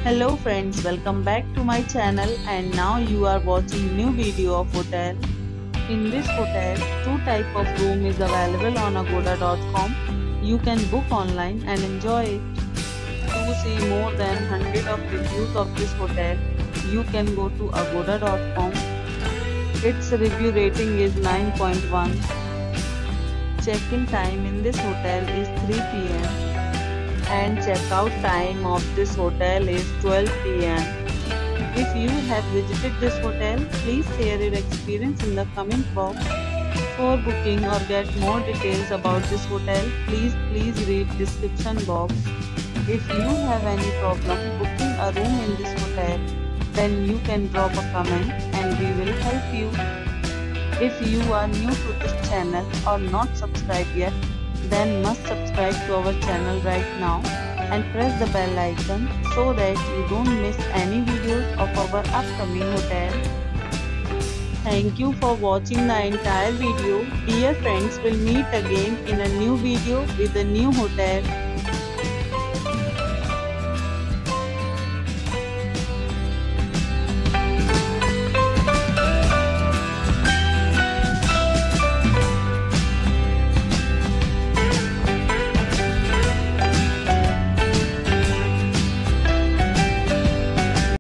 Hello friends, welcome back to my channel and now you are watching new video of hotel. In this hotel, two type of room is available on agoda.com. You can book online and enjoy it. To see more than 100 of reviews of this hotel, you can go to agoda.com. Its review rating is 9.1. Check-in time in this hotel is 3 p.m. and check-out time of this hotel is 12 p.m. If you have visited this hotel, please share your experience in the comment box. For booking or get more details about this hotel, please read description box. If you have any problem booking a room in this hotel, then you can drop a comment and we will help you. If you are new to this channel or not subscribed yet, then must subscribe to our channel right now and press the bell icon so that you don't miss any videos of our upcoming hotel. Thank you for watching the entire video. Dear friends, we'll meet again in a new video with a new hotel.